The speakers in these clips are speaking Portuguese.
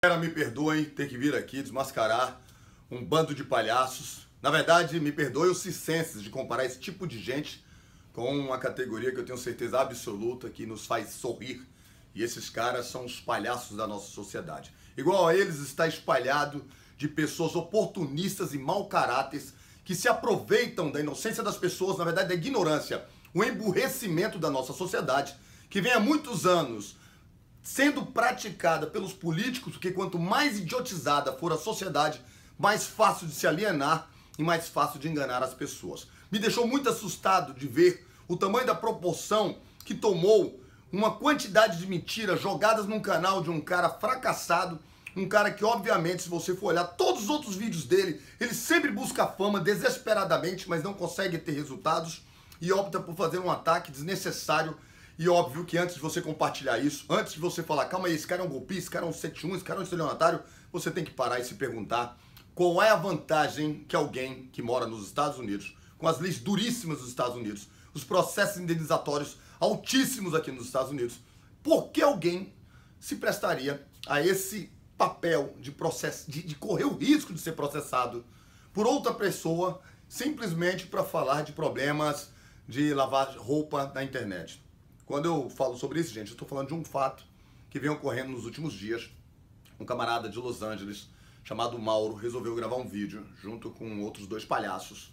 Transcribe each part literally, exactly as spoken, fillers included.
Galera, me perdoem ter que vir aqui desmascarar um bando de palhaços. Na verdade, me perdoem os circenses de comparar esse tipo de gente com uma categoria que eu tenho certeza absoluta que nos faz sorrir. E esses caras são os palhaços da nossa sociedade. Igual a eles está espalhado de pessoas oportunistas e mau caráteres que se aproveitam da inocência das pessoas, na verdade da ignorância, o emburrecimento da nossa sociedade, que vem há muitos anos sendo praticada pelos políticos, porque quanto mais idiotizada for a sociedade, mais fácil de se alienar e mais fácil de enganar as pessoas. Me deixou muito assustado de ver o tamanho da proporção que tomou uma quantidade de mentiras jogadas num canal de um cara fracassado, um cara que, obviamente, se você for olhar todos os outros vídeos dele, ele sempre busca fama desesperadamente, mas não consegue ter resultados e opta por fazer um ataque desnecessário. E óbvio que antes de você compartilhar isso, antes de você falar, calma aí, esse cara é um golpista, esse cara é um sete um, esse cara é um estelionatário, você tem que parar e se perguntar qual é a vantagem que alguém que mora nos Estados Unidos, com as leis duríssimas dos Estados Unidos, os processos indenizatórios altíssimos aqui nos Estados Unidos, por que alguém se prestaria a esse papel de, processo, de, de correr o risco de ser processado por outra pessoa simplesmente para falar de problemas de lavar roupa na internet? Quando eu falo sobre isso, gente, eu estou falando de um fato que vem ocorrendo nos últimos dias. Um camarada de Los Angeles, chamado Mauro, resolveu gravar um vídeo junto com outros dois palhaços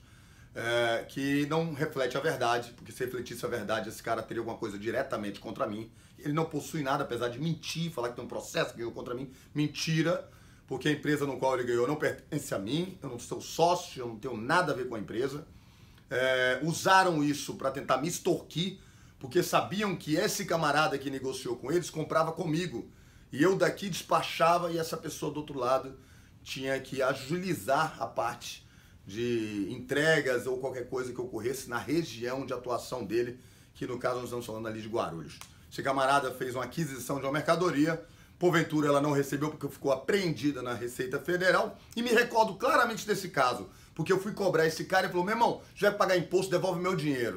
é, que não reflete a verdade, porque se refletisse a verdade, esse cara teria alguma coisa diretamente contra mim. Ele não possui nada, apesar de mentir, falar que tem um processo que ganhou contra mim. Mentira, porque a empresa no qual ele ganhou não pertence a mim, eu não sou sócio, eu não tenho nada a ver com a empresa. É, usaram isso para tentar me extorquir, porque sabiam que esse camarada que negociou com eles comprava comigo. E eu daqui despachava e essa pessoa do outro lado tinha que agilizar a parte de entregas ou qualquer coisa que ocorresse na região de atuação dele, que no caso nós estamos falando ali de Guarulhos. Esse camarada fez uma aquisição de uma mercadoria, porventura ela não recebeu porque ficou apreendida na Receita Federal, e me recordo claramente desse caso, porque eu fui cobrar esse cara e falou, meu irmão, já vai pagar imposto, devolve meu dinheiro.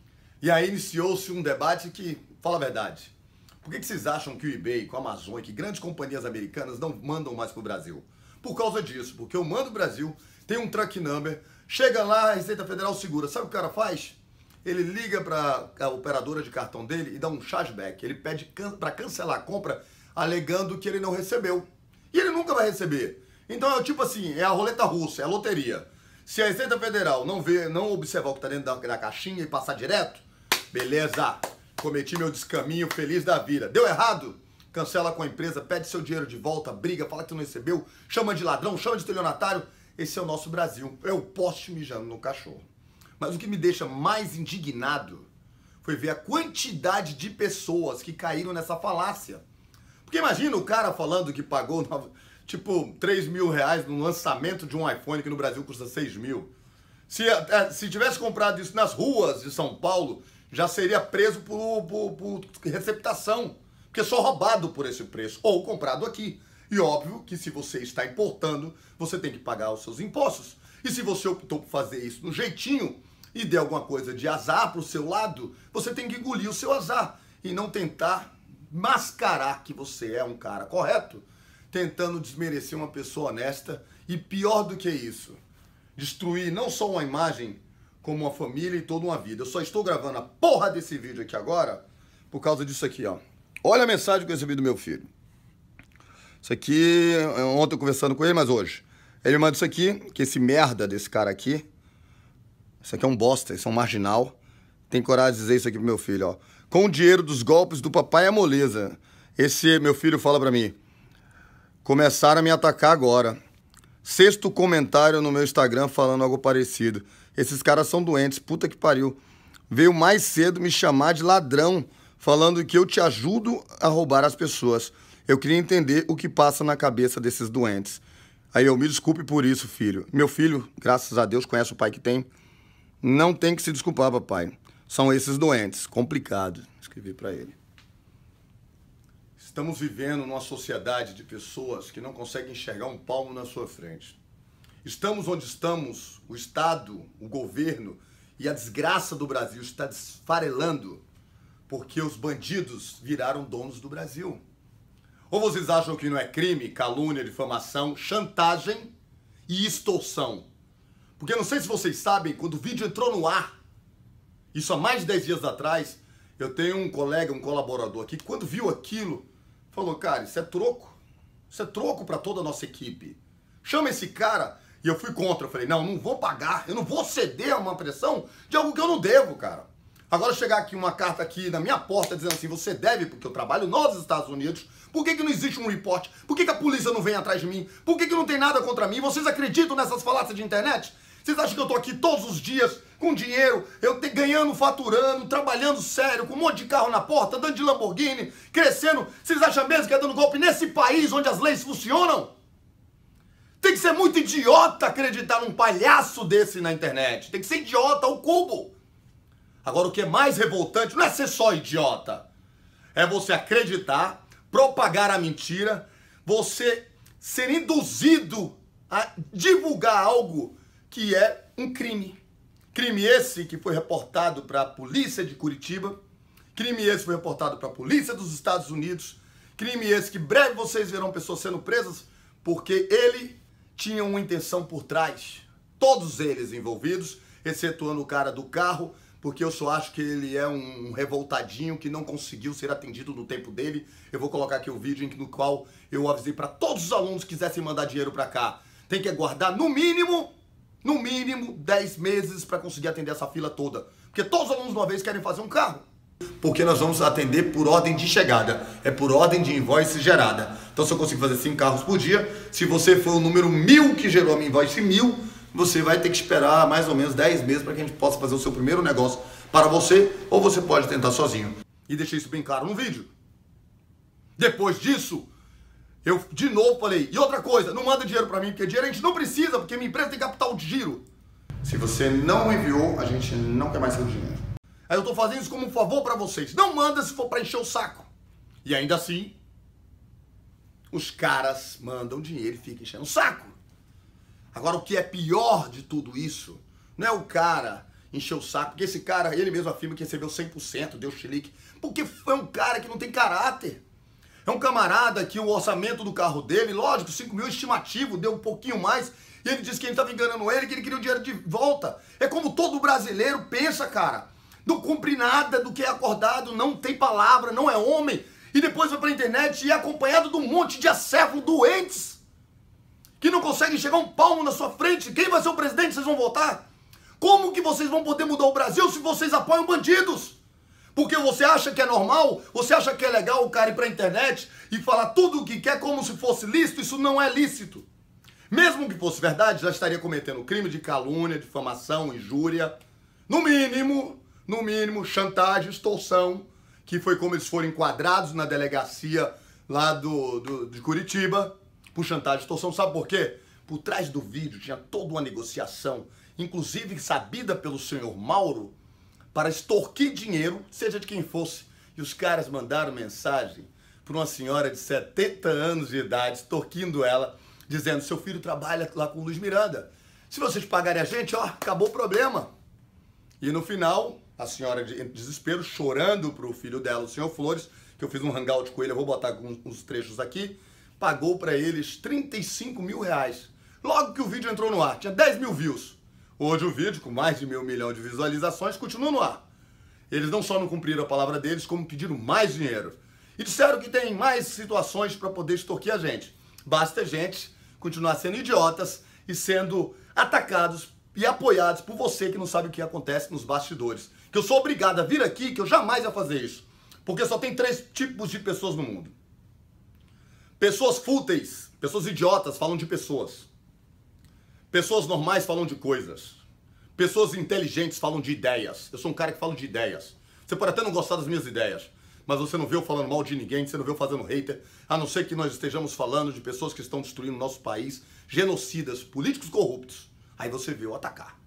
E aí iniciou-se um debate que, fala a verdade, por que, que vocês acham que o eBay, com a Amazon, que grandes companhias americanas não mandam mais para o Brasil? Por causa disso, porque eu mando o Brasil, tem um truck number, chega lá, a Receita Federal segura. Sabe o que o cara faz? Ele liga para a operadora de cartão dele e dá um chargeback. Ele pede can para cancelar a compra, alegando que ele não recebeu. E ele nunca vai receber. Então é tipo assim, é a roleta russa, é a loteria. Se a Receita Federal não ver, não observar o que está dentro da, da caixinha e passar direto, beleza, cometi meu descaminho, feliz da vida. Deu errado? Cancela com a empresa, pede seu dinheiro de volta, briga, fala que não recebeu, chama de ladrão, chama de estelionatário. Esse é o nosso Brasil. É o poste mijando no cachorro. Mas o que me deixa mais indignado foi ver a quantidade de pessoas que caíram nessa falácia. Porque imagina o cara falando que pagou tipo três mil reais no lançamento de um iPhone que no Brasil custa seis mil. Se, se tivesse comprado isso nas ruas de São Paulo, já seria preso por, por, por receptação, porque é só roubado por esse preço, ou comprado aqui. E óbvio que se você está importando, você tem que pagar os seus impostos. E se você optou por fazer isso no jeitinho e der alguma coisa de azar para o seu lado, você tem que engolir o seu azar e não tentar mascarar que você é um cara correto, tentando desmerecer uma pessoa honesta e, pior do que isso, destruir não só uma imagem, como uma família e toda uma vida. Eu só estou gravando a porra desse vídeo aqui agora por causa disso aqui, ó. Olha a mensagem que eu recebi do meu filho. Isso aqui, ontem eu conversando com ele, mas hoje. Ele manda isso aqui, que esse merda desse cara aqui, isso aqui é um bosta, isso é um marginal. Tem coragem de dizer isso aqui pro meu filho, ó. Com o dinheiro dos golpes do papai é moleza. Esse meu filho fala pra mim, começaram a me atacar agora. Sexto comentário no meu Instagram falando algo parecido. Esses caras são doentes, puta que pariu. Veio mais cedo me chamar de ladrão, falando que eu te ajudo a roubar as pessoas. Eu queria entender o que passa na cabeça desses doentes. Aí eu, me desculpe por isso, filho. Meu filho, graças a Deus, conhece o pai que tem. Não tem que se desculpar, papai. São esses doentes. Complicado. Escrevi pra ele. Estamos vivendo numa sociedade de pessoas que não conseguem enxergar um palmo na sua frente. Estamos onde estamos, o Estado, o governo e a desgraça do Brasil está desfarelando porque os bandidos viraram donos do Brasil. Ou vocês acham que não é crime, calúnia, difamação, chantagem e extorsão? Porque eu não sei se vocês sabem, quando o vídeo entrou no ar, isso há mais de dez dias atrás, eu tenho um colega, um colaborador aqui, que quando viu aquilo, falou, cara, isso é troco. Isso é troco para toda a nossa equipe. Chama esse cara. E eu fui contra. Eu falei, não, não vou pagar. Eu não vou ceder a uma pressão de algo que eu não devo, cara. Agora chegar aqui uma carta aqui na minha porta dizendo assim, você deve porque eu trabalho nos Estados Unidos. Por que que não existe um report? Por que que a polícia não vem atrás de mim? Por que que não tem nada contra mim? Vocês acreditam nessas falácias de internet? Vocês acham que eu tô aqui todos os dias com dinheiro, eu te, ganhando, faturando, trabalhando sério, com um monte de carro na porta, andando de Lamborghini, crescendo? Vocês acham mesmo que é dando golpe nesse país onde as leis funcionam? Tem que ser muito idiota acreditar num palhaço desse na internet. Tem que ser idiota ao cubo. Agora, o que é mais revoltante não é ser só idiota. É você acreditar, propagar a mentira, você ser induzido a divulgar algo que é um crime. Crime esse que foi reportado para a polícia de Curitiba. Crime esse foi reportado para a polícia dos Estados Unidos. Crime esse que breve vocês verão pessoas sendo presas porque ele tinha uma intenção por trás. Todos eles envolvidos, excetuando o cara do carro, porque eu só acho que ele é um revoltadinho que não conseguiu ser atendido no tempo dele. Eu vou colocar aqui o vídeo no qual eu avisei para todos os alunos que quisessem mandar dinheiro para cá. Tem que aguardar no mínimo, no mínimo dez meses para conseguir atender essa fila toda. Porque todos os alunos de uma vez querem fazer um carro. Porque nós vamos atender por ordem de chegada. É por ordem de invoice gerada. Então se eu consigo fazer cinco carros por dia, se você for o número mil que gerou a minha invoice mil, você vai ter que esperar mais ou menos dez meses para que a gente possa fazer o seu primeiro negócio para você, ou você pode tentar sozinho. E deixei isso bem claro no vídeo. Depois disso, eu de novo falei, e outra coisa, não manda dinheiro para mim, porque dinheiro a gente não precisa, porque minha empresa tem capital de giro. Se você não enviou, a gente não quer mais seu dinheiro. Aí eu tô fazendo isso como um favor para vocês. Não manda se for para encher o saco. E ainda assim, os caras mandam dinheiro e ficam enchendo o saco. Agora, o que é pior de tudo isso, não é o cara encher o saco, porque esse cara, ele mesmo afirma que recebeu cem por cento, deu chilique, porque é um cara que não tem caráter. É um camarada que o orçamento do carro dele, lógico, cinco mil é estimativo, deu um pouquinho mais, e ele disse que ele estava enganando ele, que ele queria o dinheiro de volta. É como todo brasileiro pensa, cara. Não cumpre nada do que é acordado, não tem palavra, não é homem, e depois vai pra internet e é acompanhado de um monte de acéfalos doentes, que não conseguem chegar um palmo na sua frente. Quem vai ser o presidente? Vocês vão votar? Como que vocês vão poder mudar o Brasil se vocês apoiam bandidos? Porque você acha que é normal? Você acha que é legal o cara ir pra internet e falar tudo o que quer como se fosse lícito? Isso não é lícito. Mesmo que fosse verdade, já estaria cometendo crime de calúnia, difamação, injúria. No mínimo, no mínimo, chantagem, extorsão, que foi como eles foram enquadrados na delegacia lá do, do, de Curitiba. Por chantagem e extorsão, sabe por quê? Por trás do vídeo tinha toda uma negociação, inclusive sabida pelo senhor Mauro, para extorquir dinheiro, seja de quem fosse. E os caras mandaram mensagem para uma senhora de setenta anos de idade, extorquindo ela, dizendo, seu filho trabalha lá com o Luiz Miranda. Se vocês pagarem a gente, ó, acabou o problema. E no final, a senhora de desespero, chorando para o filho dela, o senhor Flores, que eu fiz um hangout com ele, eu vou botar alguns uns trechos aqui, pagou para eles trinta e cinco mil reais. Logo que o vídeo entrou no ar, tinha dez mil views. Hoje o vídeo, com mais de meio milhão de visualizações, continua no ar. Eles não só não cumpriram a palavra deles, como pediram mais dinheiro. E disseram que tem mais situações para poder extorquir a gente. Basta a gente continuar sendo idiotas e sendo atacados e apoiados por você que não sabe o que acontece nos bastidores. Que eu sou obrigado a vir aqui, que eu jamais ia fazer isso. Porque só tem três tipos de pessoas no mundo. Pessoas fúteis, pessoas idiotas falam de pessoas. Pessoas normais falam de coisas. Pessoas inteligentes falam de ideias. Eu sou um cara que fala de ideias. Você pode até não gostar das minhas ideias, mas você não vê eu falando mal de ninguém, você não vê eu fazendo hater, a não ser que nós estejamos falando de pessoas que estão destruindo o nosso país, genocidas, políticos corruptos. Aí você vê eu atacar.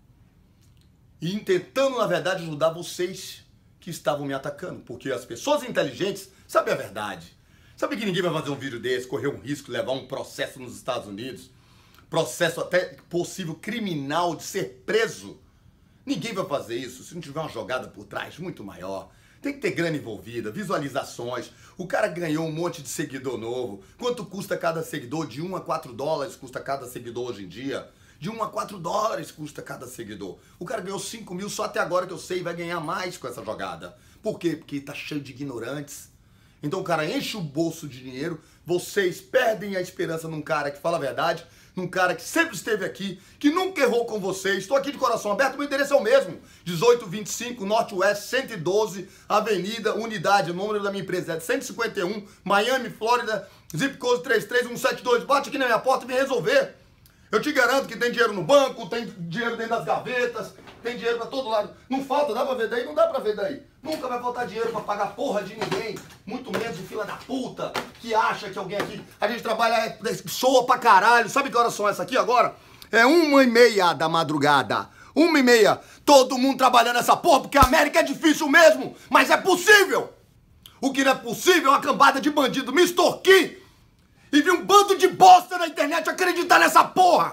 E tentando, na verdade, ajudar vocês que estavam me atacando. Porque as pessoas inteligentes sabem a verdade. Sabe que ninguém vai fazer um vídeo desse, correr um risco, levar um processo nos Estados Unidos, processo até possível criminal de ser preso? Ninguém vai fazer isso se não tiver uma jogada por trás muito maior, Tem que ter grana envolvida, visualizações. O cara ganhou um monte de seguidor novo. Quanto custa cada seguidor? De um a quatro dólares custa cada seguidor hoje em dia. De um a quatro dólares custa cada seguidor. O cara ganhou cinco mil só até agora que eu sei, vai ganhar mais com essa jogada. Por quê? Porque tá cheio de ignorantes. Então o cara enche o bolso de dinheiro, vocês perdem a esperança num cara que fala a verdade, num cara que sempre esteve aqui, que nunca errou com vocês. Estou aqui de coração aberto, meu endereço é o mesmo. dezoito vinte e cinco Norte West cento e doze, Avenida Unidade, o número da minha empresa é cento e cinquenta e um, Miami, Flórida, zip code três três um sete dois. Bate aqui na minha porta e vem resolver. Eu te garanto que tem dinheiro no banco, tem dinheiro dentro das gavetas, tem dinheiro pra todo lado. Não falta, dá pra ver daí? Não dá pra ver daí. Nunca vai faltar dinheiro pra pagar porra de ninguém, muito menos de fila da puta, que acha que alguém aqui... A gente trabalha, soa pra caralho. Sabe que horas são essa aqui agora? É uma e meia da madrugada. Uma e meia. Todo mundo trabalhando essa porra, porque a América é difícil mesmo, mas é possível. O que não é possível é uma cambada de bandido me extorquir e vi um bando de bosta na internet acreditar nessa porra.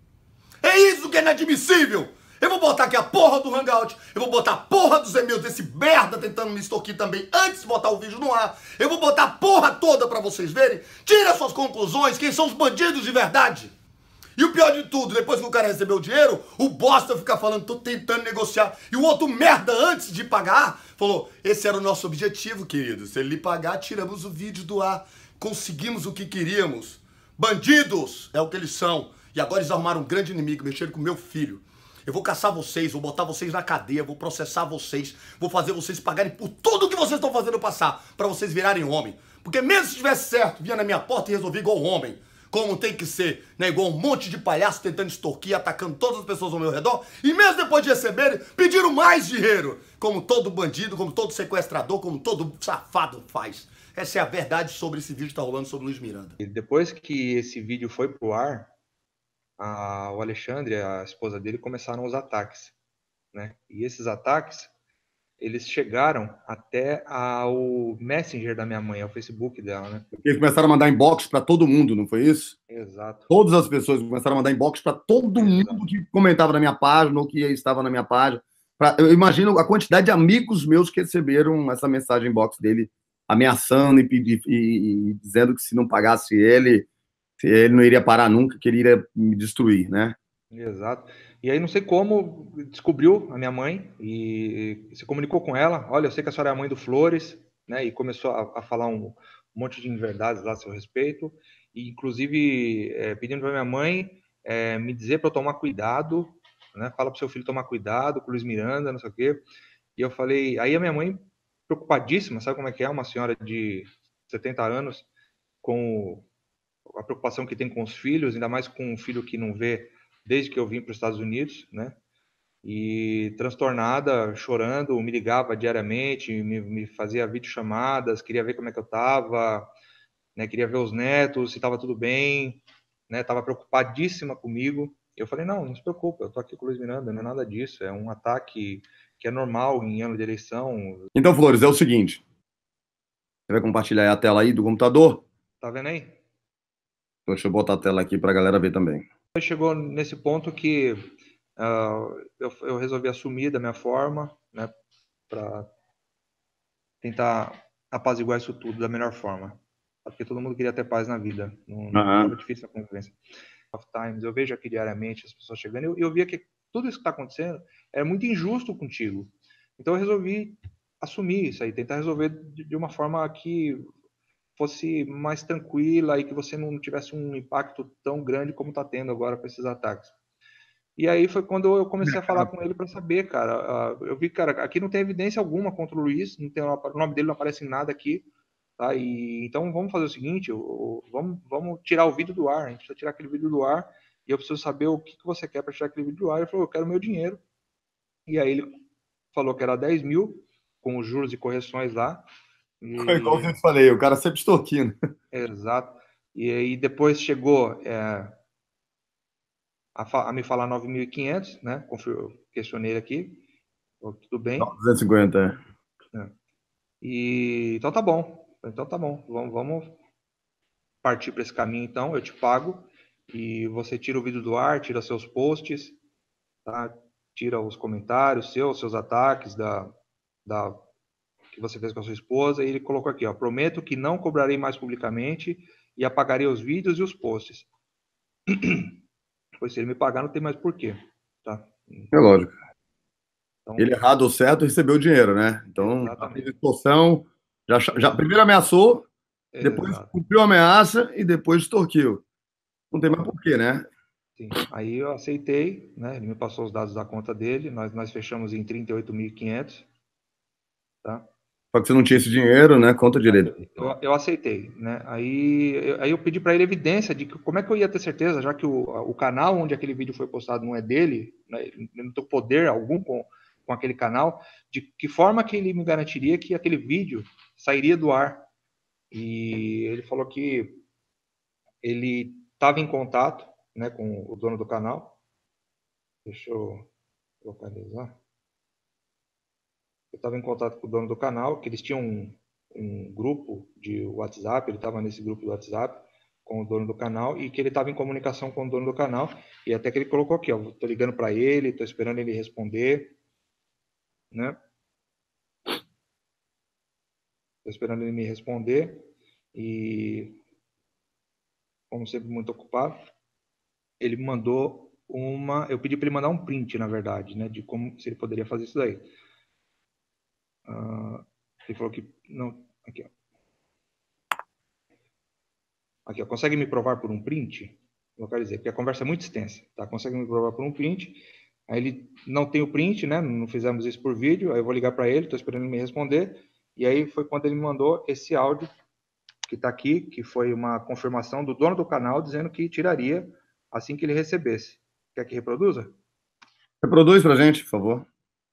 É isso que é inadmissível. Eu vou botar aqui a porra do Hangout, eu vou botar a porra dos e-mails desse merda tentando me extorquir também antes de botar o vídeo no ar. Eu vou botar a porra toda pra vocês verem. Tira suas conclusões, quem são os bandidos de verdade. E o pior de tudo, depois que o cara recebeu o dinheiro, o bosta fica falando, tô tentando negociar. E o outro merda, antes de pagar, falou, esse era o nosso objetivo, querido. Se ele lhe pagar, tiramos o vídeo do ar. Conseguimos o que queríamos. Bandidos é o que eles são. E agora eles arrumaram um grande inimigo, mexeram com meu filho. Eu vou caçar vocês, vou botar vocês na cadeia, vou processar vocês, vou fazer vocês pagarem por tudo que vocês estão fazendo passar, pra vocês virarem homem. Porque mesmo se tivesse certo, vinha na minha porta e resolvi igual homem. Como tem que ser, né? Igual um monte de palhaço tentando extorquir, atacando todas as pessoas ao meu redor. E mesmo depois de receberem, pediram mais dinheiro. Como todo bandido, como todo sequestrador, como todo safado faz. Essa é a verdade sobre esse vídeo que tá rolando sobre o Luiz Miranda. E depois que esse vídeo foi pro ar, a, o Alexandre, a esposa dele, começaram os ataques, né? E esses ataques, eles chegaram até ao Messenger da minha mãe, ao Facebook dela, né? Eles começaram a mandar inbox pra todo mundo, não foi isso? Exato. Todas as pessoas começaram a mandar inbox pra todo Exato. mundo que comentava na minha página ou que estava na minha página. Pra, eu imagino a quantidade de amigos meus que receberam essa mensagem inbox dele ameaçando e, pedir, e, e dizendo que se não pagasse ele, ele não iria parar nunca, que ele iria me destruir, né? Exato. E aí, não sei como, descobriu a minha mãe e se comunicou com ela. Olha, eu sei que a senhora é a mãe do Flores, né? E começou a, a falar um, um monte de inverdades lá a seu respeito. E, inclusive, é, pedindo para minha mãe é, me dizer para eu tomar cuidado, né? Fala para o seu filho tomar cuidado com o Luiz Miranda, não sei o quê. E eu falei... Aí a minha mãe, preocupadíssima, sabe como é que é? Uma senhora de setenta anos, com a preocupação que tem com os filhos, ainda mais com um filho que não vê desde que eu vim para os Estados Unidos, né? E transtornada, chorando, me ligava diariamente, me, me fazia videochamadas, queria ver como é que eu estava, né? Queria ver os netos, se estava tudo bem, né? Estava preocupadíssima comigo. Eu falei, não, não se preocupe, eu estou aqui com o Luiz Miranda, não é nada disso, é um ataque que é normal em ano de eleição. Então, Flores, é o seguinte, você vai compartilhar a tela aí do computador? Tá vendo aí? Deixa eu botar a tela aqui para a galera ver também. Chegou nesse ponto que uh, eu, eu resolvi assumir da minha forma, né, para tentar apaziguar isso tudo da melhor forma. Porque todo mundo queria ter paz na vida. Não estava Uhum. difícil a convivência. Of times, eu vejo aqui diariamente as pessoas chegando e eu, eu via que tudo isso que está acontecendo é muito injusto contigo. Então eu resolvi assumir isso aí, tentar resolver de, de uma forma que fosse mais tranquila e que você não tivesse um impacto tão grande como está tendo agora com esses ataques. E aí foi quando eu comecei a falar com ele para saber, cara. Eu vi, cara, aqui não tem evidência alguma contra o Luiz, não tem, o nome dele não aparece em nada aqui, tá? E então vamos fazer o seguinte, vamos, vamos tirar o vídeo do ar, a gente precisa tirar aquele vídeo do ar e eu preciso saber o que, que você quer para tirar aquele vídeo do ar. Ele falou, eu quero meu dinheiro. E aí ele falou que era dez mil, com os juros e correções lá. E... Igual eu te falei, o cara sempre extorquindo. Exato. E aí depois chegou é, a, a me falar nove mil e quinhentos, né? Eu questionei ele aqui. Tudo bem. duzentos e cinquenta, é. É. E então tá bom. Então tá bom. Vamos, vamos partir para esse caminho então. Eu te pago e você tira o vídeo do ar, tira seus posts, tá? Tira os comentários seus, seus ataques da, da que você fez com a sua esposa, e ele colocou aqui, ó, prometo que não cobrarei mais publicamente e apagarei os vídeos e os posts. Pois se ele me pagar, não tem mais porquê, tá? É lógico. Então, ele errado ou certo recebeu o dinheiro, né? Então, a extorsão, já, já primeiro ameaçou, depois Exato. cumpriu a ameaça e depois extorquiu. Não tem mais porquê, né? Sim. Aí eu aceitei, né? Ele me passou os dados da conta dele, nós, nós fechamos em trinta e oito mil e quinhentos, tá? Só que você não tinha esse dinheiro, né? Conta direito. Eu, eu aceitei, né? Aí eu, aí eu pedi para ele evidência de que, como é que eu ia ter certeza, já que o, o canal onde aquele vídeo foi postado não é dele, né? Ele não tem poder algum com, com aquele canal, de que forma que ele me garantiria que aquele vídeo sairia do ar. E ele falou que ele estava em contato, né, com o dono do canal. Deixa eu localizar. Eu estava em contato com o dono do canal, que eles tinham um, um grupo de WhatsApp, ele estava nesse grupo do WhatsApp com o dono do canal, e que ele estava em comunicação com o dono do canal, e até que ele colocou aqui, ó, tô ligando para ele, tô esperando ele responder, né? Tô esperando ele me responder, e como sempre muito ocupado, ele me mandou uma, eu pedi para ele mandar um print, na verdade, né, de como, se ele poderia fazer isso daí. Uh, ele falou que não, aqui, ó. Aqui, ó, consegue me provar por um print? Localizei, porque a conversa é muito extensa, tá? Consegue me provar por um print? Aí ele não tem o print, né? Não fizemos isso por vídeo. Aí eu vou ligar para ele, estou esperando ele me responder. E aí foi quando ele me mandou esse áudio que está aqui, que foi uma confirmação do dono do canal dizendo que tiraria assim que ele recebesse. Quer que reproduza? Reproduz pra gente, por favor.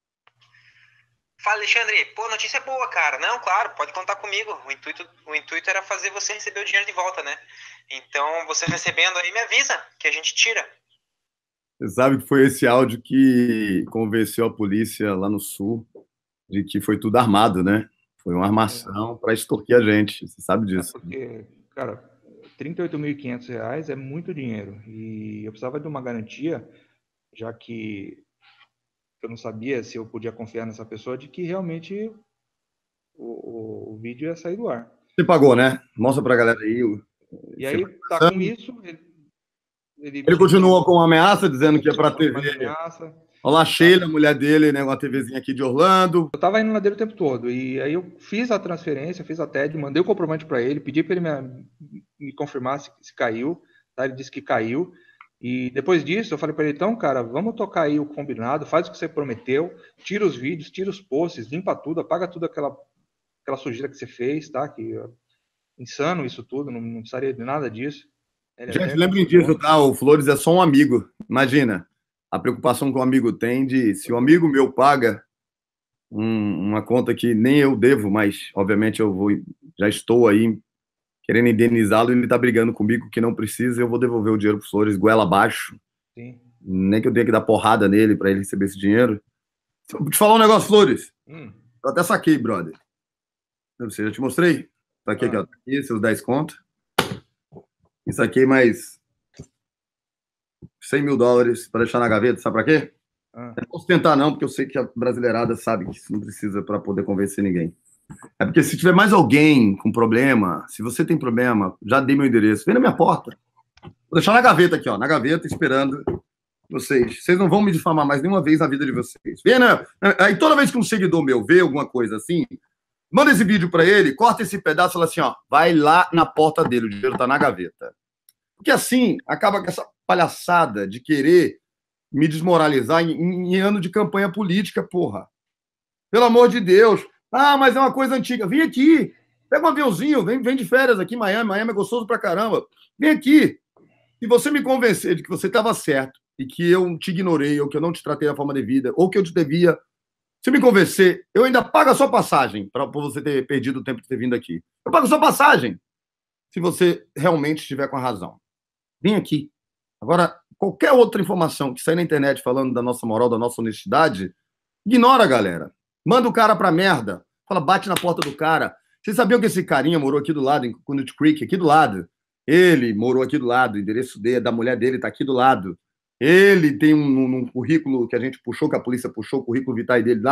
Fala, Alexandre. Pô, notícia boa, cara. Não, claro, pode contar comigo. O intuito, o intuito era fazer você receber o dinheiro de volta, né? Então, você recebendo aí, me avisa que a gente tira. Você sabe que foi esse áudio que convenceu a polícia lá no Sul de que foi tudo armado, né? Foi uma armação é. para extorquir a gente. Você sabe disso. É porque, cara, trinta e oito mil e quinhentos reais é muito dinheiro. E eu precisava de uma garantia, já que eu não sabia se eu podia confiar nessa pessoa, de que realmente o, o, o vídeo ia sair do ar. Você pagou, né? Mostra pra galera aí. E aí, tá com isso... Ele, ele, ele continuou com uma ameaça, dizendo que ia pra T V. Olha lá, Sheila, a mulher dele, né? Uma TVzinha aqui de Orlando. Eu tava indo na dele o tempo todo. E aí eu fiz a transferência, fiz a T E D, mandei o comprovante para ele, pedi para ele me, me confirmar se, se caiu. Tá? Ele disse que caiu. E depois disso, eu falei para ele, então, cara, vamos tocar aí o combinado, faz o que você prometeu, tira os vídeos, tira os posts, limpa tudo, apaga tudo aquela, aquela sujeira que você fez, tá? Que é insano isso tudo, não, não precisaria de nada disso. Ele Gente, lembrem disso, tá? O Flores é só um amigo. Imagina a preocupação que o amigo tem de, se o amigo meu paga um, uma conta que nem eu devo, mas, obviamente, eu vou, já estou aí querendo indenizá-lo, e ele tá brigando comigo que não precisa, eu vou devolver o dinheiro pro Flores, goela abaixo. Sim. Nem que eu tenha que dar porrada nele para ele receber esse dinheiro. Vou te falar um negócio, Flores. Hum. Eu até saquei, brother. Você já te mostrei? Tá aqui, ah. aqui, ó. Tá aqui, seus dez contos. E saquei mais cem mil dólares para deixar na gaveta, sabe para quê? Ah. Eu não posso tentar não, porque eu sei que a brasileirada sabe que isso não precisa para poder convencer ninguém. É porque se tiver mais alguém com problema, se você tem problema, já dei meu endereço, vem na minha porta. Vou deixar na gaveta aqui, ó, na gaveta, esperando vocês. Vocês não vão me difamar mais nenhuma vez na vida de vocês. Vem, né? Aí toda vez que um seguidor meu vê alguma coisa assim, manda esse vídeo para ele, corta esse pedaço e fala assim, ó, vai lá na porta dele, o dinheiro tá na gaveta. Porque assim, acaba com essa palhaçada de querer me desmoralizar em, em ano de campanha política, porra. Pelo amor de Deus. Ah, mas é uma coisa antiga. Vem aqui. Pega um aviãozinho, vem, vem de férias aqui em Miami. Miami é gostoso pra caramba. Vem aqui. Se você me convencer de que você estava certo e que eu te ignorei ou que eu não te tratei da forma devida ou que eu te devia, se me convencer, eu ainda pago a sua passagem para você ter perdido o tempo de ter vindo aqui. Eu pago a sua passagem se você realmente estiver com a razão. Vem aqui. Agora, qualquer outra informação que sair na internet falando da nossa moral, da nossa honestidade, ignora, galera. Manda o cara pra merda. Fala, bate na porta do cara. Vocês sabiam que esse carinha morou aqui do lado, em Coconut Creek, aqui do lado? Ele morou aqui do lado, o endereço dele, da mulher dele tá aqui do lado. Ele tem um, um, um currículo que a gente puxou, que a polícia puxou, o currículo vitae dele lá,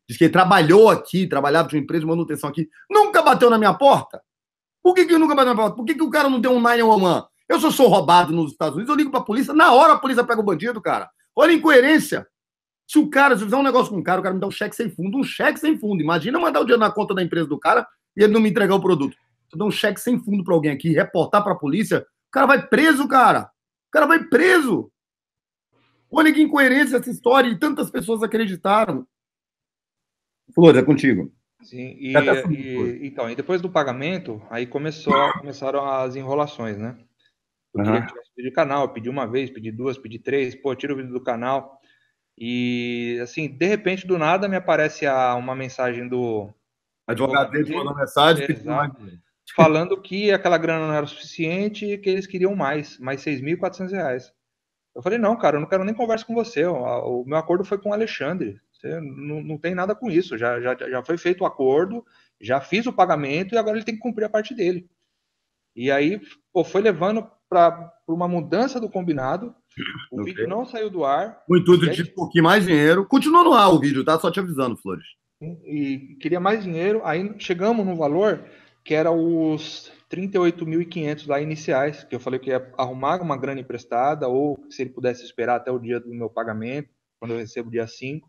Diz que ele trabalhou aqui, trabalhava de uma empresa de manutenção aqui. Nunca bateu na minha porta. Por que, que nunca bateu na minha porta? Por que, que o cara não deu um nove um um? Eu só sou roubado nos Estados Unidos, eu ligo pra polícia, na hora a polícia pega o bandido, cara. Olha a incoerência. Se o cara, se eu fizer um negócio com o cara, o cara me dá um cheque sem fundo, um cheque sem fundo. Imagina mandar o dinheiro na conta da empresa do cara e ele não me entregar o produto. Se eu dou um cheque sem fundo pra alguém aqui, reportar pra polícia, o cara vai preso, cara. O cara vai preso. Olha que incoerência essa história e tantas pessoas acreditaram. Flores, é contigo. Sim, e, e, então, e depois do pagamento, aí começou, começaram as enrolações, né? Eu queria que tivesse pedido canal, eu pedi uma vez, pedi duas, pedi três, pô, tira o vídeo do canal. E, assim, de repente, do nada, me aparece a, uma mensagem do... Advogado dele mandou mensagem. Exato, falando que aquela grana não era suficiente e que eles queriam mais, mais seis mil e quatrocentos reais. Eu falei, não, cara, eu não quero nem conversa com você, o, o meu acordo foi com o Alexandre, você não, não tem nada com isso, já, já, já foi feito o acordo, já fiz o pagamento e agora ele tem que cumprir a parte dele. E aí, pô, foi levando para uma mudança do combinado, o okay. vídeo não saiu do ar. O intuito de um pouquinho mais dinheiro. Continua no ar o vídeo, tá? Só te avisando, Flores. E queria mais dinheiro, aí chegamos no valor que era os trinta e oito mil e quinhentos lá iniciais, que eu falei que ia arrumar uma grana emprestada, ou se ele pudesse esperar até o dia do meu pagamento, quando eu recebo dia cinco.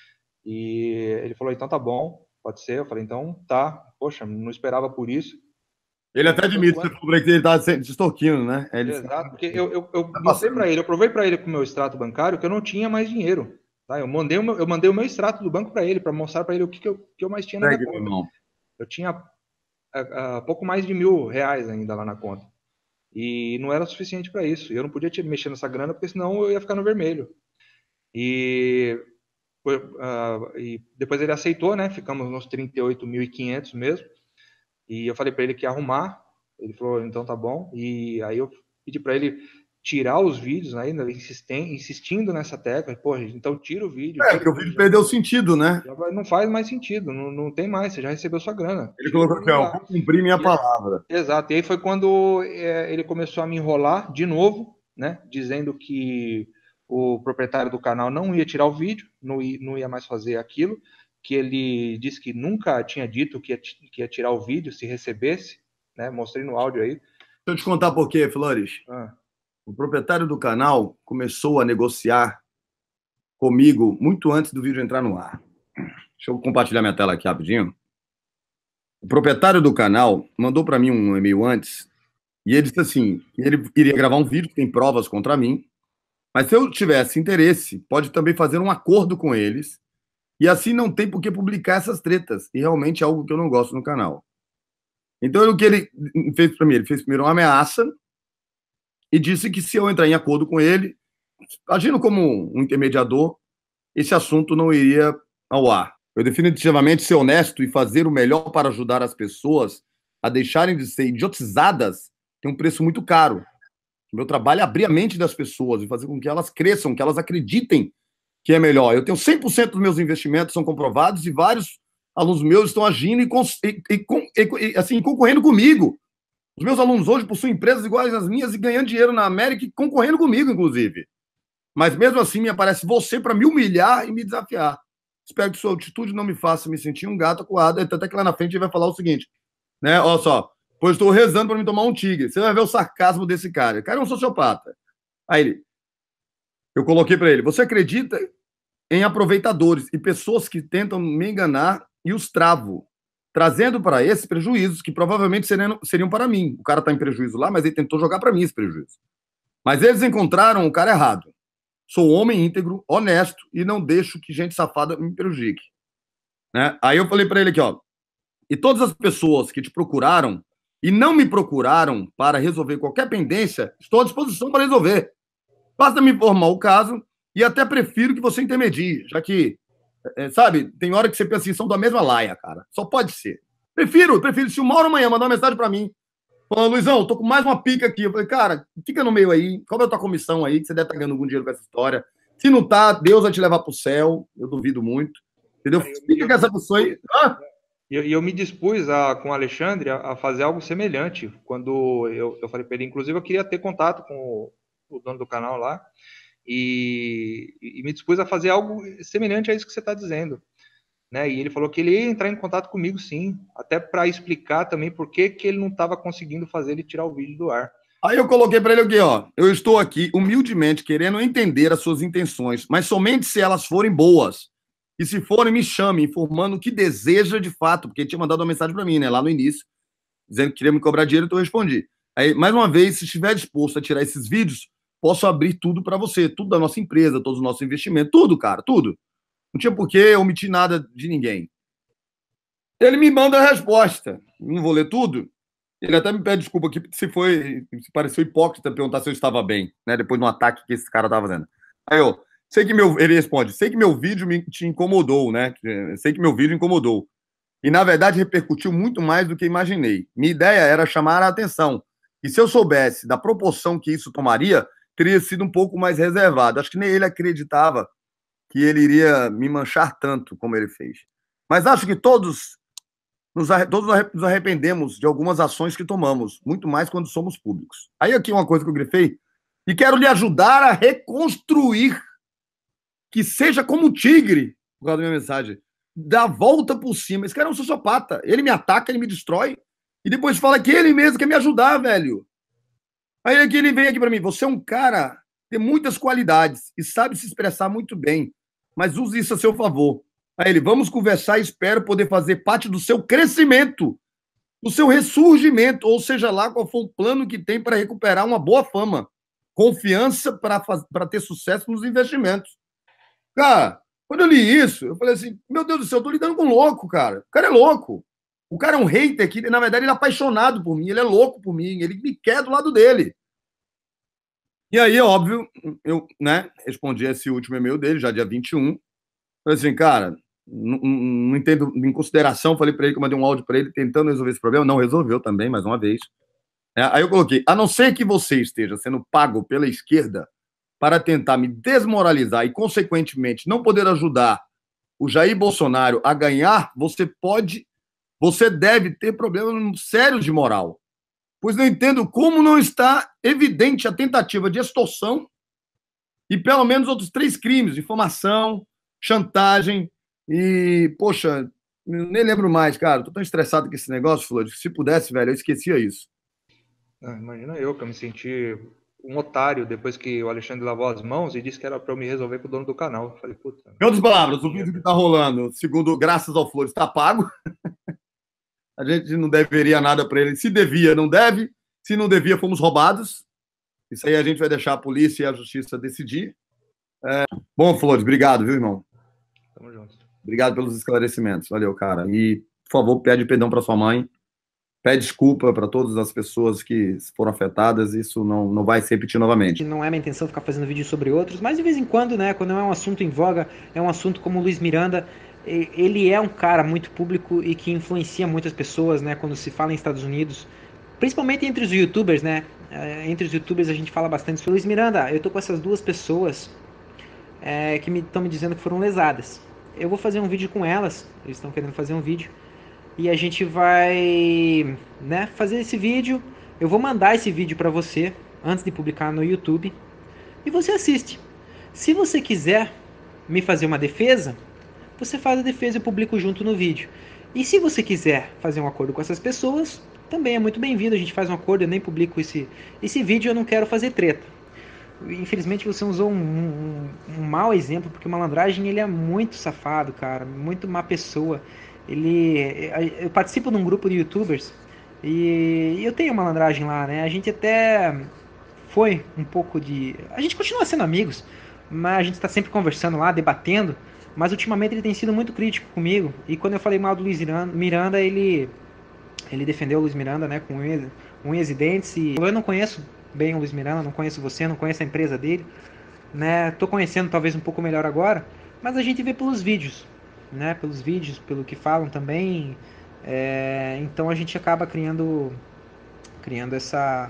E ele falou, então tá bom, pode ser. Eu falei, então tá, poxa, não esperava por isso. Ele até admite que ele tá se extorquindo, né? Ele... Exato, porque eu, eu, eu tá mostrei para ele, eu provei para ele com o meu extrato bancário que eu não tinha mais dinheiro. Tá? Eu, mandei o meu, eu mandei o meu extrato do banco para ele, para mostrar para ele o que, que, eu, que eu mais tinha na minha conta. Irmão. Eu tinha uh, uh, pouco mais de mil reais ainda lá na conta. E não era suficiente para isso. Eu não podia te mexer nessa grana, porque senão eu ia ficar no vermelho. E, uh, e depois ele aceitou, né? Ficamos nos trinta e oito mil e quinhentos mesmo. E eu falei para ele que ia arrumar. Ele falou, então tá bom. E aí eu pedi para ele tirar os vídeos ainda, né, insistem, insistindo nessa tecla. Pô, então tira o vídeo. É, porque o vídeo já perdeu sentido, né? Já não faz mais sentido, não, não tem mais, você já recebeu sua grana. Ele colocou aqui, ó, vou cumprir minha e palavra. Aí, exato, e aí foi quando é, ele começou a me enrolar de novo, né? Dizendo que o proprietário do canal não ia tirar o vídeo, não ia, não ia mais fazer aquilo, que ele disse que nunca tinha dito que ia, que ia tirar o vídeo se recebesse, né? Mostrei no áudio aí. Deixa eu te contar por quê, Flores. Ah. O proprietário do canal começou a negociar comigo muito antes do vídeo entrar no ar. Deixa eu compartilhar minha tela aqui rapidinho. O proprietário do canal mandou para mim um e-mail antes e ele disse assim, ele iria gravar um vídeo que tem provas contra mim, mas se eu tivesse interesse, pode também fazer um acordo com eles e assim não tem por que publicar essas tretas. E realmente é algo que eu não gosto no canal. Então, o que ele fez para mim? Ele fez primeiro uma ameaça e disse que se eu entrar em acordo com ele, agindo como um intermediador, esse assunto não iria ao ar. Eu definitivamente ser honesto e fazer o melhor para ajudar as pessoas a deixarem de ser idiotizadas tem um preço muito caro. O meu trabalho é abrir a mente das pessoas e fazer com que elas cresçam, que elas acreditem que é melhor. Eu tenho cem por cento dos meus investimentos são comprovados e vários alunos meus estão agindo e, e, e, e assim, concorrendo comigo. Os meus alunos hoje possuem empresas iguais às minhas e ganhando dinheiro na América e concorrendo comigo, inclusive. Mas mesmo assim me aparece você para me humilhar e me desafiar. Espero que sua atitude não me faça me sentir um gato acuado. Até que lá na frente ele vai falar o seguinte, né? Olha só, pois estou rezando para me tomar um tigre. Você vai ver o sarcasmo desse cara. O cara é um sociopata. Aí ele, eu coloquei para ele, você acredita em aproveitadores e pessoas que tentam me enganar e os travo, trazendo para esses prejuízos que provavelmente seriam, seriam para mim. O cara está em prejuízo lá, mas ele tentou jogar para mim esse prejuízo. Mas eles encontraram o cara errado. Sou homem íntegro, honesto e não deixo que gente safada me prejudique. Né? Aí eu falei para ele aqui, ó, e todas as pessoas que te procuraram e não me procuraram para resolver qualquer pendência, estou à disposição para resolver. Basta me informar o caso e até prefiro que você intermedie, já que, é, sabe, tem hora que você pensa assim, são da mesma laia, cara. Só pode ser. Prefiro, prefiro. Se uma hora amanhã mandar uma mensagem para mim, falando, Luizão, tô com mais uma pica aqui. Eu falei, cara, fica no meio aí, cobra a tua comissão aí, que você deve estar ganhando algum dinheiro com essa história. Se não tá, Deus vai te levar pro céu, eu duvido muito. Entendeu? Fica com essa pessoa aí. Ah? E eu, eu me dispus a, com o Alexandre a, a fazer algo semelhante. Quando eu, eu falei para ele, inclusive eu queria ter contato com o, o dono do canal lá, e, e me dispus a fazer algo semelhante a isso que você está dizendo. né? E ele falou que ele ia entrar em contato comigo, sim, até para explicar também por que, que ele não estava conseguindo fazer ele tirar o vídeo do ar. Aí eu coloquei para ele aqui, ó. Eu estou aqui humildemente querendo entender as suas intenções, mas somente se elas forem boas. E se forem, me chame, informando o que deseja de fato, porque ele tinha mandado uma mensagem para mim, né, lá no início, dizendo que queria me cobrar dinheiro, então eu respondi. Aí, mais uma vez, se estiver disposto a tirar esses vídeos, posso abrir tudo para você, tudo da nossa empresa, todos os nossos investimentos, tudo, cara, tudo. Não tinha por que omitir nada de ninguém. Ele me manda a resposta. Não vou ler tudo. Ele até me pede desculpa aqui, se foi, se pareceu hipócrita perguntar se eu estava bem, né? Depois do ataque que esse cara estava fazendo. Aí eu, sei que meu, ele responde, sei que meu vídeo me, te incomodou, né? Sei que meu vídeo incomodou. E, na verdade, repercutiu muito mais do que imaginei. Minha ideia era chamar a atenção. E se eu soubesse da proporção que isso tomaria, teria sido um pouco mais reservado. Acho que nem ele acreditava que ele iria me manchar tanto como ele fez. Mas acho que todos nos, todos nos arrependemos de algumas ações que tomamos, muito mais quando somos públicos. Aí aqui uma coisa que eu grifei, e quero lhe ajudar a reconstruir, que seja como um tigre, por causa da minha mensagem, dá a volta por cima. Esse cara é um sociopata. Ele me ataca, ele me destrói, e depois fala que ele mesmo quer me ajudar, velho. Aí aqui ele vem aqui para mim, você é um cara, tem muitas qualidades e sabe se expressar muito bem, mas use isso a seu favor. Aí ele, vamos conversar e espero poder fazer parte do seu crescimento, do seu ressurgimento, ou seja lá qual for o plano que tem para recuperar uma boa fama, confiança para ter sucesso nos investimentos. Cara, quando eu li isso, eu falei assim, meu Deus do céu, eu tô lidando com um louco, cara. O cara é louco. O cara é um hater que, na verdade, ele é apaixonado por mim, ele é louco por mim, ele me quer do lado dele. E aí, óbvio, eu, né, respondi esse último e-mail dele, já dia vinte e um. Falei assim, cara, não, não entendo, em consideração, falei para ele que eu mandei um áudio para ele tentando resolver esse problema, não resolveu também, mais uma vez. É, aí eu coloquei, a não ser que você esteja sendo pago pela esquerda para tentar me desmoralizar e, consequentemente, não poder ajudar o Jair Bolsonaro a ganhar, você pode, você deve ter problemas sérios de moral. Pois não entendo como não está evidente a tentativa de extorsão e pelo menos outros três crimes, difamação, chantagem e, poxa, nem lembro mais, cara, tô tão estressado com esse negócio, Flores, que se pudesse, velho, eu esquecia isso. Ah, imagina eu que eu me senti um otário depois que o Alexandre lavou as mãos e disse que era para eu me resolver com o dono do canal. Eu falei, puta. Em outras palavras, o vídeo que tá rolando, segundo, graças ao Flores, tá pago. A gente não deveria nada para ele. Se devia, não deve. Se não devia, fomos roubados. Isso aí a gente vai deixar a polícia e a justiça decidir. É... Bom, Flores, obrigado, viu, irmão? Tamo junto. Obrigado pelos esclarecimentos. Valeu, cara. E, por favor, pede perdão para sua mãe. Pede desculpa para todas as pessoas que foram afetadas. Isso não, não vai se repetir novamente. Não é minha intenção ficar fazendo vídeo sobre outros, mas de vez em quando, né, quando é um assunto em voga, é um assunto como o Luiz Miranda, ele é um cara muito público e que influencia muitas pessoas, né, quando se fala em Estados Unidos, principalmente entre os youtubers, né, entre os youtubers a gente fala bastante sobre o Luiz Miranda. Eu tô com essas duas pessoas é, que estão me, me dizendo que foram lesadas. Eu vou fazer um vídeo com elas, eles estão querendo fazer um vídeo, e a gente vai, né, fazer esse vídeo. Eu vou mandar esse vídeo para você antes de publicar no YouTube e você assiste. Se você quiser me fazer uma defesa, você faz a defesa e eu publico junto no vídeo. E se você quiser fazer um acordo com essas pessoas, também é muito bem-vindo. A gente faz um acordo, eu nem publico esse, esse vídeo, eu não quero fazer treta. Infelizmente você usou um, um, um mau exemplo, porque o Malandragem ele é muito safado, cara, muito má pessoa. Ele, eu participo de um grupo de youtubers e eu tenho Malandragem lá, né? A gente até foi um pouco de... A gente continua sendo amigos, mas a gente está sempre conversando lá, debatendo, mas ultimamente ele tem sido muito crítico comigo. E quando eu falei mal do Luiz Miranda, ele, ele defendeu o Luiz Miranda, né, com unhas, unhas e dentes. E eu não conheço bem o Luiz Miranda, não conheço você, não conheço a empresa dele, né? Tô conhecendo talvez um pouco melhor agora, mas a gente vê pelos vídeos, né? Pelos vídeos, pelo que falam também. É, então a gente acaba criando, criando essa,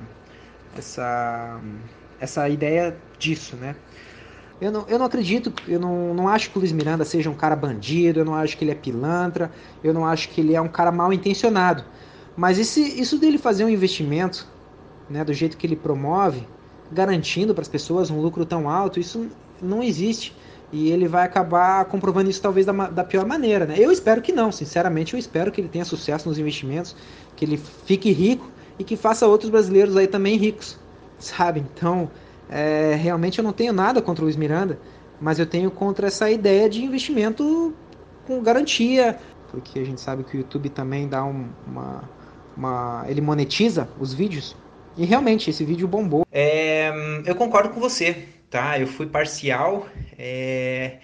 essa, essa ideia disso, né? Eu não, eu não acredito, eu não, não acho que o Luiz Miranda seja um cara bandido, eu não acho que ele é pilantra, eu não acho que ele é um cara mal intencionado. Mas esse, isso dele fazer um investimento, né, do jeito que ele promove, garantindo para as pessoas um lucro tão alto, isso não existe. e ele vai acabar comprovando isso talvez da, da pior maneira, né? Eu espero que não, sinceramente eu espero que ele tenha sucesso nos investimentos, que ele fique rico e que faça outros brasileiros aí também ricos, sabe? Então, é, realmente eu não tenho nada contra o Luiz Miranda, mas eu tenho contra essa ideia de investimento com garantia, porque a gente sabe que o YouTube também dá um, uma, uma... ele monetiza os vídeos, e realmente esse vídeo bombou. É, eu concordo com você, tá? Eu fui parcial é,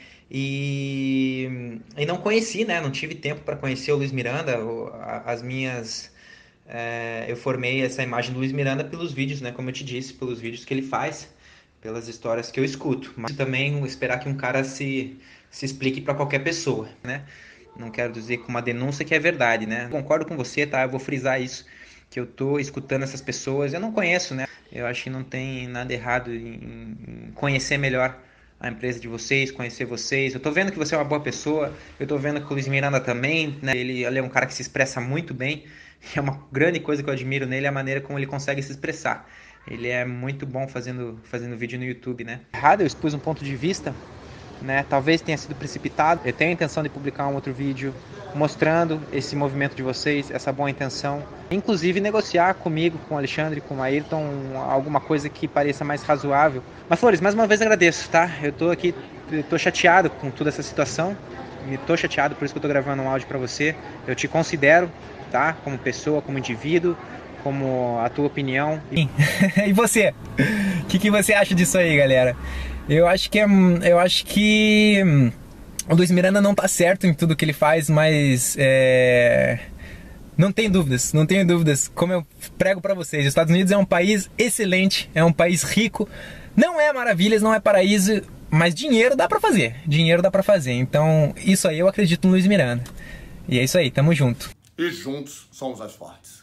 e, e não conheci, né? Não tive tempo para conhecer o Luiz Miranda. As minhas, é, eu formei essa imagem do Luiz Miranda pelos vídeos, né? Como eu te disse, pelos vídeos que ele faz, pelas histórias que eu escuto. Mas também esperar que um cara se, se explique para qualquer pessoa, né? Não quero dizer com uma denúncia que é verdade, né? Concordo com você, tá? Eu vou frisar isso, que eu tô escutando essas pessoas, eu não conheço, né? Eu acho que não tem nada errado em, em conhecer melhor a empresa de vocês, conhecer vocês. Eu tô vendo que você é uma boa pessoa, eu tô vendo que o Luiz Miranda também, né? Ele, ele é um cara que se expressa muito bem, e é uma grande coisa que eu admiro nele, é a maneira como ele consegue se expressar. Ele é muito bom fazendo, fazendo vídeo no YouTube, né? Errado, eu expus um ponto de vista, né? Talvez tenha sido precipitado. Eu tenho a intenção de publicar um outro vídeo mostrando esse movimento de vocês, essa boa intenção. Inclusive negociar comigo, com o Alexandre, com o Ayrton, alguma coisa que pareça mais razoável. Mas Flores, mais uma vez agradeço, tá? Eu tô aqui, eu tô chateado com toda essa situação. Me tô chateado, por isso que eu tô gravando um áudio pra você. Eu te considero, tá? Como pessoa, como indivíduo, como a tua opinião. E você? O que, que você acha disso aí, galera? Eu acho que é, eu acho que o Luiz Miranda não tá certo em tudo que ele faz, mas é, não tem dúvidas, não tenho dúvidas. Como eu prego pra vocês, os Estados Unidos é um país excelente, é um país rico, não é maravilhas, não é paraíso, mas dinheiro dá pra fazer, dinheiro dá pra fazer. Então isso aí eu acredito no Luiz Miranda. E é isso aí, tamo junto. E juntos somos mais fortes.